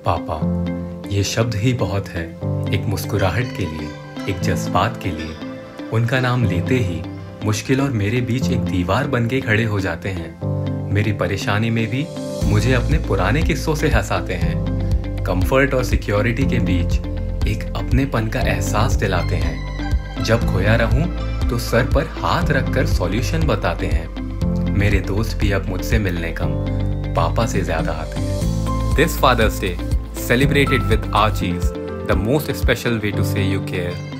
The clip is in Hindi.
पापा, ये शब्द ही बहुत है। एक मुस्कुराहट के लिए, एक जज्बात के लिए। उनका नाम लेते ही मुश्किल और मेरे बीच एक दीवार बन के खड़े हो जाते हैं। मेरी परेशानी में भी मुझे अपने पुराने किस्सों से हंसाते हैं। कंफर्ट और सिक्योरिटी के बीच एक अपनेपन का एहसास दिलाते हैं। जब खोया रहूं तो सर पर हाथ रखकर सॉल्यूशन बताते हैं। मेरे दोस्त भी अब मुझसे मिलने कम पापा से ज्यादा आते हैं। This Father's Day, celebrate it with Archie's, the most special way to say you care.